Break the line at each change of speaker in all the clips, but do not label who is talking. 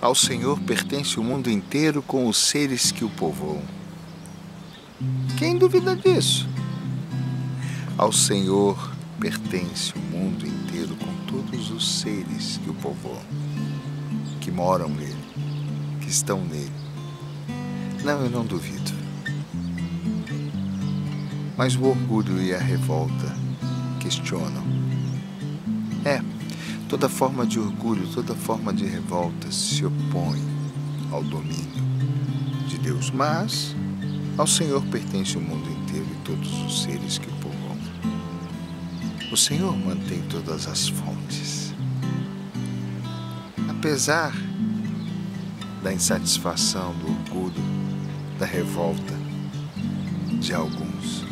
Ao Senhor pertence o mundo inteiro com os seres que o povoam. Quem duvida disso? Ao Senhor pertence o mundo inteiro com todos os seres que o povoam, que moram nele, que estão nele. Não, eu não duvido. Mas o orgulho e a revolta questionam. Toda forma de orgulho, toda forma de revolta se opõe ao domínio de Deus. Mas ao Senhor pertence o mundo inteiro e todos os seres que o povoam. O Senhor mantém todas as fontes. Apesar da insatisfação, do orgulho, da revolta de alguns,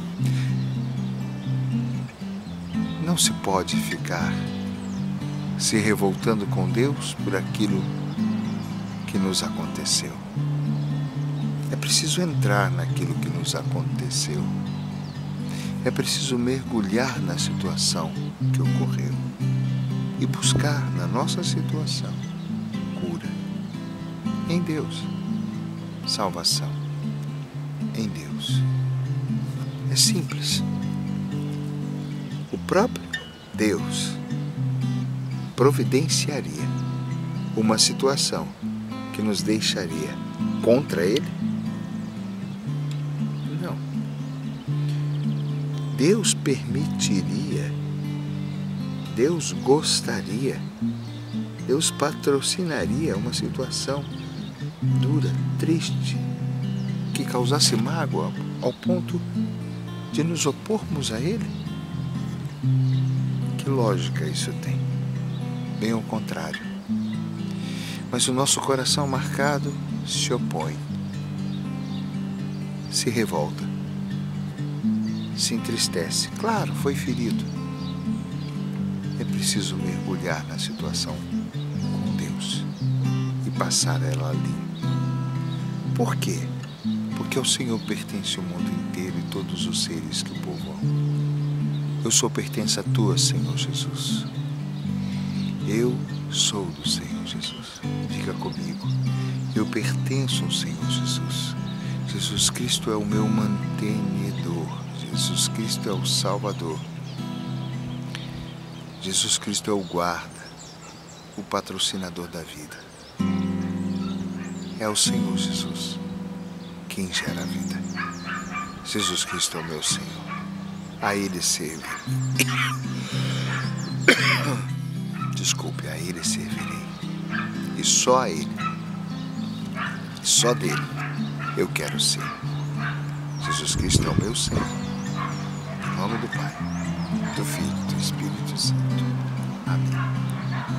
não se pode ficar se revoltando com Deus por aquilo que nos aconteceu. É preciso entrar naquilo que nos aconteceu. É preciso mergulhar na situação que ocorreu e buscar na nossa situação cura em Deus, salvação em Deus. É simples. O próprio Deus providenciaria uma situação que nos deixaria contra Ele? Não. Deus permitiria, Deus gostaria, Deus patrocinaria uma situação dura, triste, que causasse mágoa ao ponto de nos opormos a Ele? Que lógica isso tem? Bem ao contrário. Mas o nosso coração marcado se opõe, se revolta, se entristece. Claro, foi ferido. É preciso mergulhar na situação com Deus e passar ela limpo. Por quê? Porque ao Senhor pertence o mundo inteiro e todos os seres que o povoam. Eu sou pertença a Tua, Senhor Jesus. Eu sou do Senhor Jesus. Fica comigo. Eu pertenço ao Senhor Jesus. Jesus Cristo é o meu mantenedor. Jesus Cristo é o Salvador. Jesus Cristo é o guarda, o patrocinador da vida. É o Senhor Jesus quem gera a vida. Jesus Cristo é o meu Senhor. A Ele servirei. Desculpe, a Ele servirei. E só a Ele, só dele, eu quero ser. Jesus Cristo é o meu Senhor. Em nome do Pai, do Filho e do Espírito Santo. Amém.